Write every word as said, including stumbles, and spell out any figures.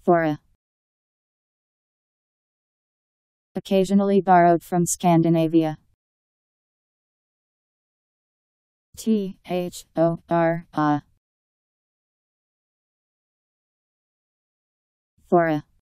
Thora. Occasionally borrowed from Scandinavia. T H O R A. Thora.